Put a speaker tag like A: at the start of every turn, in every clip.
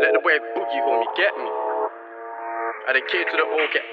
A: Let the boy boogie homie get me. And the K to the O get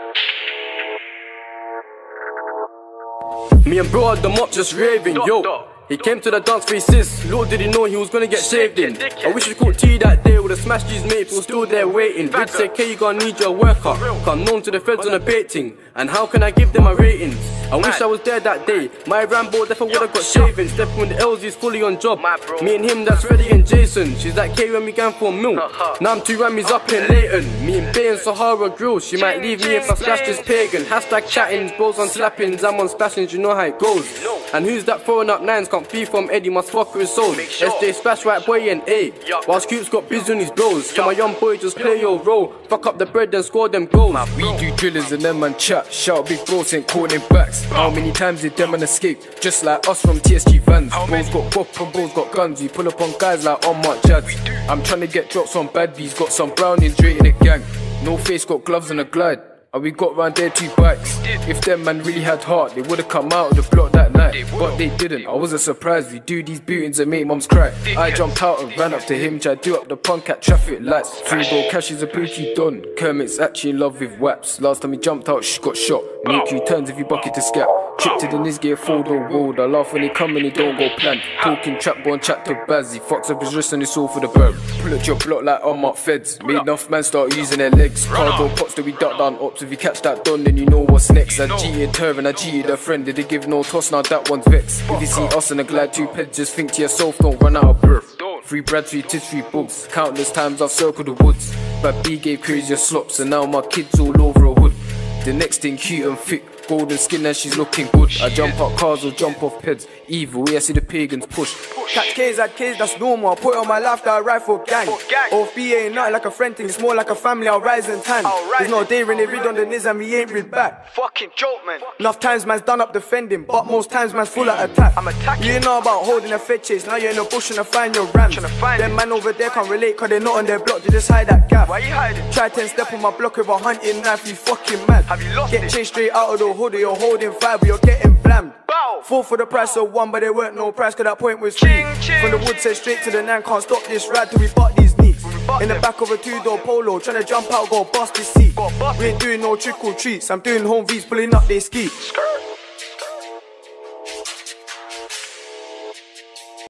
A: blam. Me and bro had them up just raving, yo. He came to the dance faces, little did he know he was gonna get shaved in. I wish he caught T that day, would've smashed his mate, was still there waiting. Vid said, K, you gonna need your worker, cause I'm known to the feds on a baiting. And how can I give them my ratings? I wish I was there that day, my Rambo definitely would've got shaving. Stepping with the LZ's fully on job, me and him, that's Freddie and Jason. She's like K when we gang for a meal. Now I'm 2 Rammies up in Leighton, me and Bay and Sahara Grill. She might leave me if I splash this pagan. Hashtag chattings, bros on slappings, I'm on splashings, you know how it goes. And who's that throwing up nines? Can't be from Eddie, must fuck with his soul. SJ splash right boy and A. Whilst Coops got busy on his bros. So my young boy just play your role. Fuck up the bread and score them goals.
B: We do drillers and them man chat. Shout big bros ain't calling backs. How many times did them man escape? Just like us from TSG vans. Bros got guap and bros got guns. We pull up on guys like on Mark Jads. I'm trying to get drops on bad bees. Got some brownies straight in the gang. No face, got gloves and a glide. And we got round there 2 bikes. If them man really had heart, they would've come out of the block that night. But they didn't, I wasn't surprised. We do these bootings and make mums cry. I jumped out and ran up to him, tried to do up the punk at traffic lights. Freebo Cash is a booty don. Kermit's actually in love with waps. Last time he jumped out, she got shot. Make you turns if you bucket to scap. Tripped to the Nizgay 4-door road. I laugh when they come and they don't go plan. Talking trap, go and chat to Bazzy. Fucks up his wrist and it's all for the bird. Pull at your block like unmarked feds. Made enough man start using their legs. Cargo pots that we duck down ups. If you catch that don, then you know what's next. I cheated her and I cheated her friend. Did they give no toss? Now that one's vexed. If you see us and a glide 2 peds, just think to yourself, don't run out of breath. 3 Brad, 3 tits, 3 bugs. Countless times I've circled the woods. But B gave crazier slops and now my kids all over a hood. The next thing cute and thick. Golden skin and she's looking good. I jump out cars or jump off peds. Evil, yeah, I see the pagans push.
C: Catch K's at K's, that's normal. I put it on my life that I ride for gang. OFB ain't nothing like a friend thing, it's more like a family. I'll rise and tan. There's no day when they read on the niz and we ain't read back.
A: Fucking joke, man.
C: Enough times man's done up defending, but most times man's full of attack. I'm attacking. You ain't know about holding a fed chase, now you're in the bush trying to find your rams. Them man over there can't relate cause they're not on their block, they just hide that gap.
A: Why you hiding?
C: Try 10 step on my block with a hunting knife, you fucking mad.
A: Have you lost
C: Get chased straight out of the hood or you're holding 5 but you're getting blammed.
A: Bow.
C: 4 for the price of 1 but there weren't no price cause that point was free. From the wood said straight to the 9, can't stop this ride till we butt these knees. In the back of a 2-door polo, tryna jump out, go bust this seat. We ain't doing no trick or treats, I'm doing home V's, pulling up they ski.